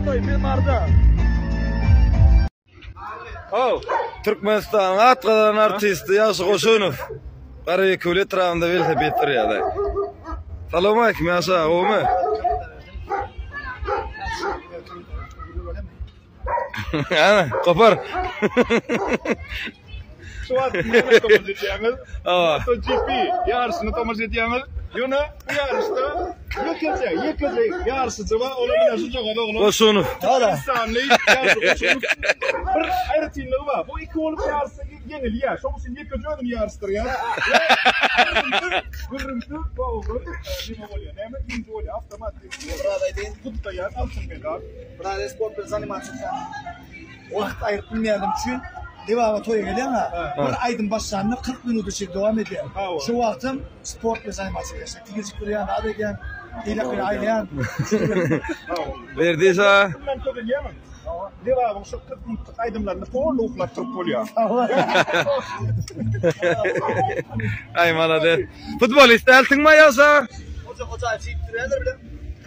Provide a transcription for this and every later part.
Türkmenistan atqadan artisti Yaşıq Oşunov. Qaraya kölet rağında velse betir ya da. Salam aleykum Yaşaq, oğmu? Ana, kopar. Şu an tomuz ediyemiz. GP yarışını tomuz ediyemiz. Yine bu yarışta yıkacak yarışıcı var. Onu bilen çok oğlum. Oşunov. İnsanlı yarışı. Bir ayrıtınlığı var. Bu iki olup yarışı yenil ya. Şu için yıkacağım yarıştır ya. Gürümtü bu olur. Ne oluyor? Ne mi? İnce oluyor. Avtomatik. Burada değil. Kutta ya. Altın bedar. Burada spor bir zanimatçı. Vaqt ayırtmayalım için devamı toya gelen ha. Bir aydın başlarına 40 minut için devam ediyor. Şu vaktim sport bir zanimatçı yaşa. Tigizlik bir yana adı gen. İlak bir aylayan. Verdiyse. Ben çok diyemem. Devamı şu 40 minut aydınlarını doğru uklattırıp oluyor. Ay malades. Futbolist eltin mi Yaşaq? Hoca açıp duruyorlar bile.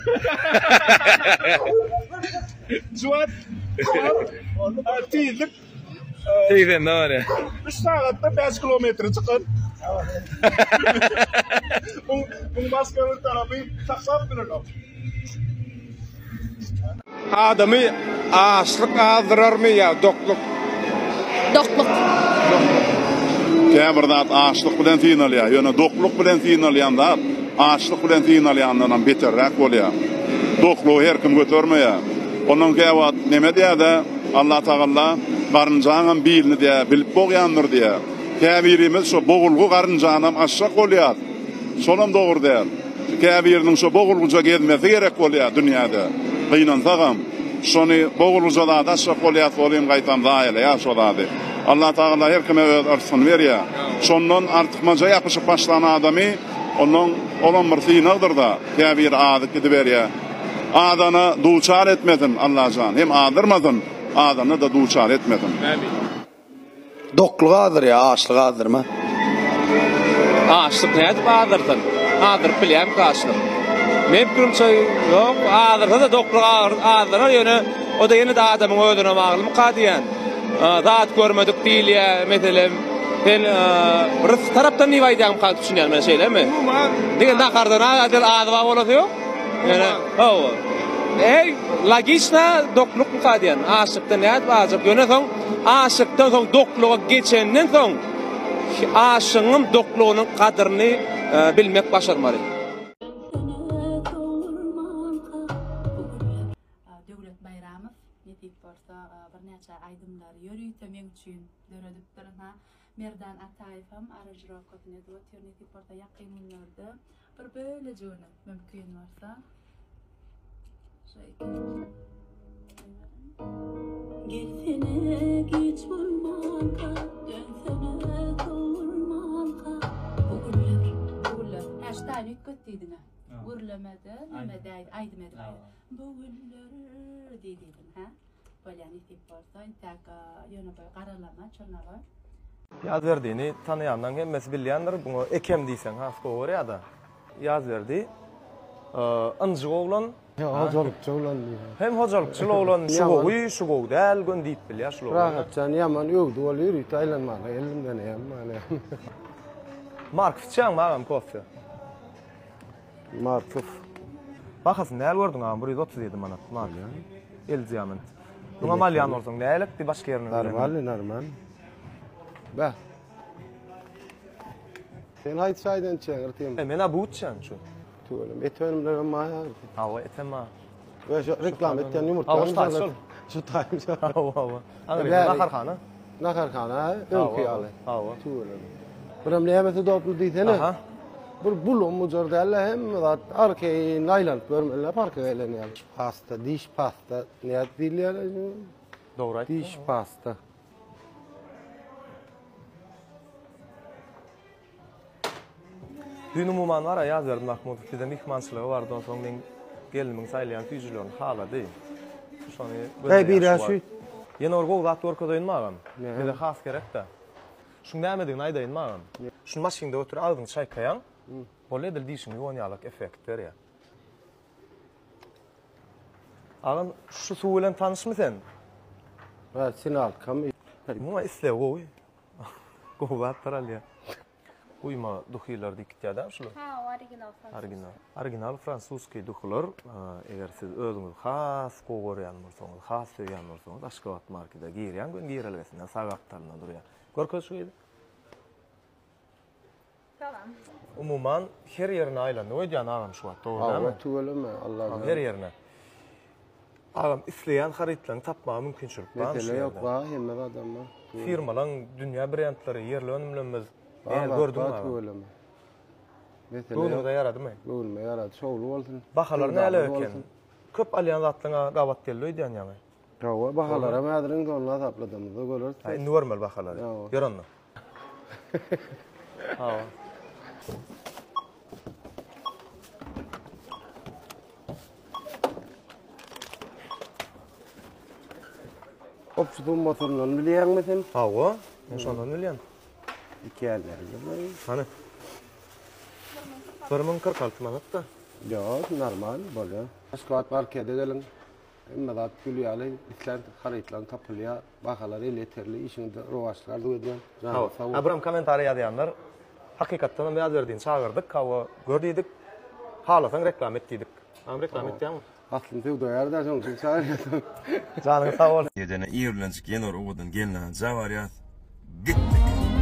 Zuat. Tiyizlik. Teyzen ne var ya? 3 saatte 5 kilometre çıkın. Bu başkanın tarafı taksam bilir. Adamı açlık azdırar mı ya? Dokluk. Kemerdat açlık bilen final ya. Yani dokluk bilen final yanda. Açlık bilen final yandan beterrak oluyor. Dokluğu her kim götürme ya. Onun kevat neme diye de Allah Teala qarıncağın bilini diye bilip boğyandır diye. Kəbirimiz şu boğulğu qarıncağın aşağı oluyor. Sonum doğru değil. Kəbirinin şu boğulğuca gelmesi gerek oluyor dünyada. Kıynansağım. Şunu boğulğuca da aşağı oluyor. Olayım qaytam zayile ya şu da. Allah Teala her kime örsün ver ya. Şondan artık maca yapışıp başlayan adamı onun olan bir sınavdır da. Kəbir adı gidiver ya. Adana duçar etmedin Allah'can. Hem adırmadın. Adana da duçar etmedin. Dokluğadır ya, ağaçlıqadır mı? Ağaçlık ne edip ağdırdın? Ağdırıp bileyim ki ağaçlık. Mümkün şey yok. Ağdırsa da dokluğu ağdırır. Yani, o da yine de adamın öldüğüne mağlım kadiyen. Zat görmedik değil ya. Mesela ben rıfı taraftan niye vaydiyem kalk düşünüyorum ben şeyle mi? Diyen dakardan ağdıva olası yok. Yani, o. Logично dokluk mu kadiyen? Ağaçlıkta ne edip ağaçlık. Yani son aşıktan son dokluğa geçenden son aşığın dokluğunun kadrini bilmek başarmalı. Devlet Bayramov netip borsa bir neçe aydımlar yürüyüp temen üçün döredip durana Merdan Atayev ham aracılık qatnedi ve netip borsa yaqinlardı bir böyle jonu mümkün varsa Gelsene geç vurmanka, dönsene doğurmanka. Bugüller. Eşten yükköttiydin ha. Vurlamada, nemedeydi, aydımedi. Bugüller dediydin ha. Böyle yani tip varsa, intak yönü böyle karalama, çorna var. Yaz verdiğini tanıyandan hemmesi bilyendir. Bunu ekem deysen ha, skoğur ya da. Yaz verdi. Ancı oğlan Hocalıkçı olan diyor. hem hocalıkçı oğlan şu goğuyu şu goğu del gön deyip bil ya şu oğlan. Rahatcan yaman yoktu ol yürü taylanmalı elimden yaman. Mark fıçan mağam kofi. Martuf. Bakasın neler gördün ağam burayı 37 manat. Mark. El ziyament. Buna malyan olsun nelik bir başka yerine. Normal. Be. Sen hayt saydan çağırtayım. Mena bu uçan şu. Tuğulum. Etönümler maya. Hava etem ha. Ve şu reklam etten yumurta. Hava taşıl. Şu tayım. Hava. Anı nakarxana. Nakarxana önkiyalı. Hava. Tuğulum. Buram neyemeti toplu deytene. Aha. Bir bulum mucar derler hem de arkayı naylan görmeler parka gelen pasta, diş pasta. Ne diyorlar? Doğru. Diş pasta. Dün umuman var ya yaz verdim Mahmut. Bir de mihmançılığı vardı. Ondan sonra ben gelimin saylayan tüycülüğün hala değil. Hey bir aşı. Yine orgu zat orkadayın mağam. Bir de khas gerek de. Şunu demedin aydayın mağam. Şunu maşinde otur aldın çay kayan. Böyle de dişin yoğunyalık efektler ya. Ağam şu suw bilen tanışmy sen? Ha, Sinal kam. Muma isle gowy. Gowa taralya. Uyma duhylar dikitýärden şulu. Ha, original fransuz. Original fransuski duhlar. Eger siz özüňiz has gowurýan bolsaňyz, has söýýän bolsaňyz, Aşgabat markada giyirýän gün giyirelgesinden sagaptaryna durýar. Görköz şu edi. Tamam. Umuman her yerine aýlandy. Öýdýän ağam şu wagt, dogry Ha, tuveleme Allah. her yerine. Ağam isleýän harytlaryny tapmagy mümkinçilik bar. Mesele yok va, hemme adamlar. Firmalan dünýä brendlary yerli önümlemez. Ben gördüm ha. ağam. Tuveleme. Mesele Bunu yok. da yaradymy? Gülme yaradı. Şowlu bolsun. Bahalar näle eken? Köp alýan zatlaryňa gabat geldi öýdýän ýaňy. Tawa bahalara mädiriň donla tapladymyz. Göler. Indi görmel bahalar. Ýa. Görenmi? Ha. Opşudum motorlaryny bilýärmi sen? Hawa, men şondan bilýän. İki ýerleri. Hani? 1046 manatda. Yok, normal bolýar. Aşgabat markada gelin. Emme zat gülýärli, itler harytlan tapylýar, bahalar yeterli, işinde rowaçlar döýdüň. Hawa. Abram komentary ýazýanlar. Hakykatdan biz berdiň çağırdyk, hawa gördük. Halasaň reklam etdik. Am reklam etdiňmi? Aslında doýar da şoň üçin çağırýar. Janyň sag bol. Ýene ýerlençik ýenor owadan gelýän jawaryat. Gitdik.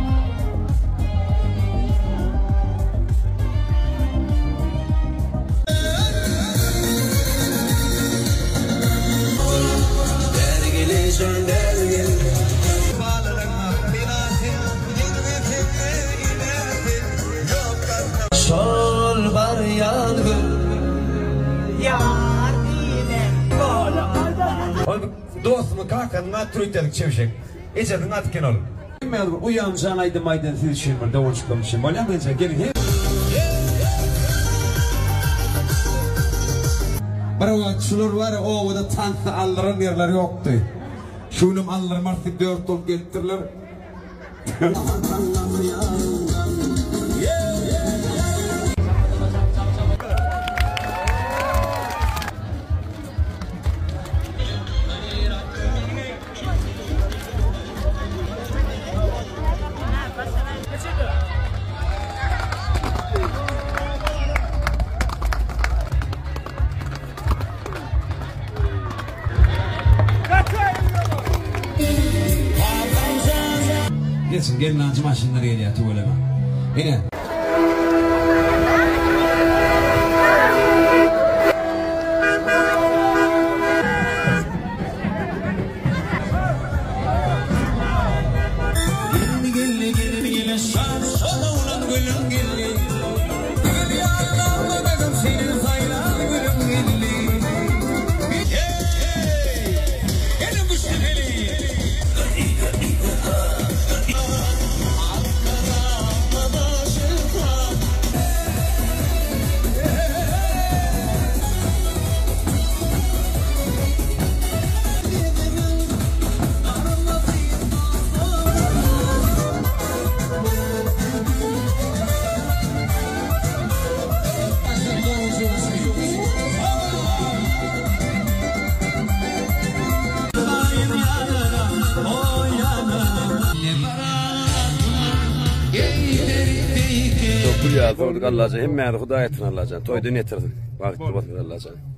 Sol bar yangın yar dine dostumu kakanına türütledik çevşek ecedin atken ol uyancan aydım aydan siz şirmir davul çıkmışım olamayınca gelin Bırak şunlar var ya o da tansı alların yerleri yoktu şunum allarım artık 4 ol getirler Gelsin gelin ancı maşinleri geliyor tuvaleme. Yine. Gelin şan sana ulan gülüm gelin. Gül yarına benim senin sayılan gülüm gelin. Gelin bu şefeli. Çok gülýär, Allaja hemme Hudaý etsin Allaja. Toýda netirdik. Wagtly batdy Allaja.